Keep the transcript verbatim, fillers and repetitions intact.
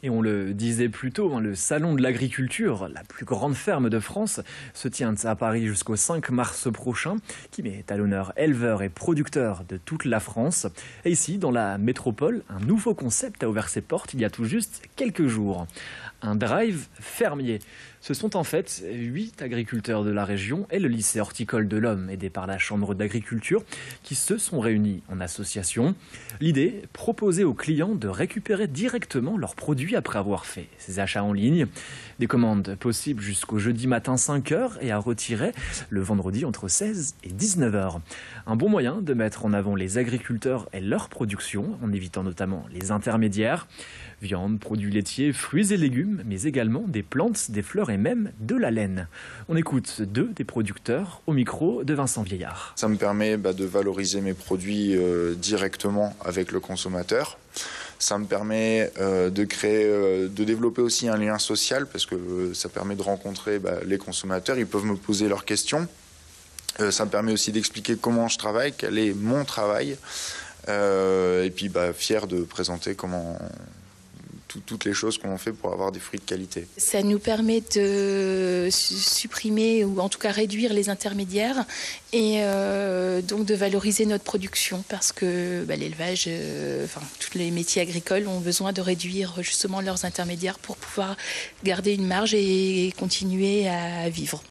Et on le disait plus tôt, hein, le Salon de l'agriculture, la plus grande ferme de France, se tient à Paris jusqu'au cinq mars prochain, qui met à l'honneur éleveurs et producteurs de toute la France. Et ici, dans la métropole, un nouveau concept a ouvert ses portes il y a tout juste quelques jours. Un drive fermier. Ce sont en fait huit agriculteurs de la région et le lycée horticole de l'Homme, aidé par la Chambre d'agriculture, qui se sont réunis en association. L'idée, proposer aux clients de récupérer directement leurs produits après avoir fait ses achats en ligne. Des commandes possibles jusqu'au jeudi matin cinq heures et à retirer le vendredi entre seize et dix-neuf heures. Un bon moyen de mettre en avant les agriculteurs et leur production, en évitant notamment les intermédiaires. Viande, produits laitiers, fruits et légumes, mais également des plantes, des fleurs et même de la laine. On écoute deux des producteurs au micro de Vincent Vieillard. Ça me permet bah, de valoriser mes produits euh, directement avec le consommateur. Ça me permet euh, de créer, euh, de développer aussi un lien social parce que euh, ça permet de rencontrer bah, les consommateurs. Ils peuvent me poser leurs questions. Euh, ça me permet aussi d'expliquer comment je travaille, quel est mon travail. Euh, et puis bah, fier de présenter comment... toutes les choses qu'on fait pour avoir des fruits de qualité. Ça nous permet de supprimer ou en tout cas réduire les intermédiaires et euh, donc de valoriser notre production parce que bah, l'élevage, euh, enfin tous les métiers agricoles ont besoin de réduire justement leurs intermédiaires pour pouvoir garder une marge et continuer à vivre.